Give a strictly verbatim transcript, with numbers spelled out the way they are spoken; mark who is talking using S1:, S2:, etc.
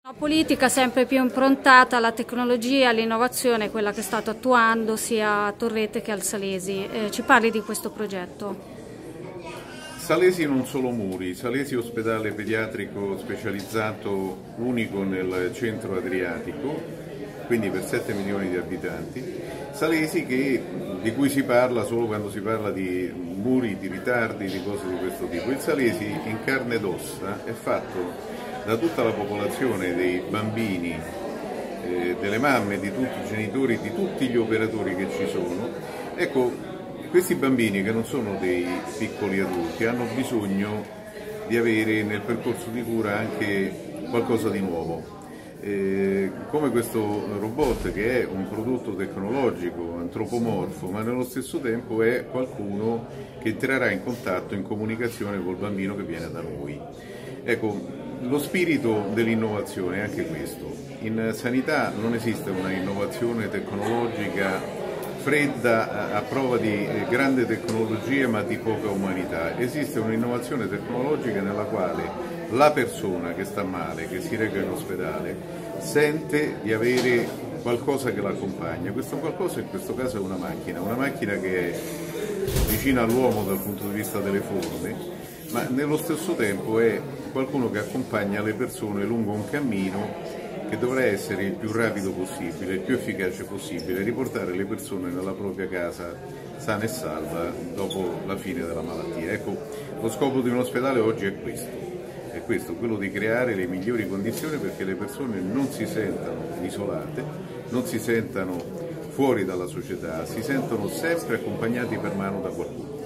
S1: Una politica sempre più improntata alla tecnologia e all'innovazione, quella che state attuando sia a Torrette che al Salesi. Eh, ci parli di questo progetto?
S2: Salesi non solo muri, Salesi ospedale pediatrico specializzato unico nel centro adriatico, quindi per sette milioni di abitanti. Salesi che, di cui si parla solo quando si parla di muri, di ritardi, di cose di questo tipo. Il Salesi in carne ed ossa è fatto da tutta la popolazione, dei bambini, eh, delle mamme, di tutti i genitori, di tutti gli operatori che ci sono. Ecco, questi bambini, che non sono dei piccoli adulti, hanno bisogno di avere nel percorso di cura anche qualcosa di nuovo. Eh, come questo robot, che è un prodotto tecnologico, antropomorfo, ma nello stesso tempo è qualcuno che entrerà in contatto, in comunicazione col bambino che viene da noi. Ecco, lo spirito dell'innovazione è anche questo. In sanità non esiste una innovazione tecnologica fredda a prova di grande tecnologia ma di poca umanità. Esiste un'innovazione tecnologica nella quale la persona che sta male, che si reca in ospedale, sente di avere qualcosa che l'accompagna. Questo qualcosa in questo caso è una macchina, una macchina che è vicina all'uomo dal punto di vista delle forme, ma nello stesso tempo è qualcuno che accompagna le persone lungo un cammino che dovrà essere il più rapido possibile, il più efficace possibile, riportare le persone nella propria casa sana e salva dopo la fine della malattia. Ecco, lo scopo di un ospedale oggi è questo, è questo, quello di creare le migliori condizioni perché le persone non si sentano isolate, non si sentano fuori dalla società, si sentono sempre accompagnati per mano da qualcuno.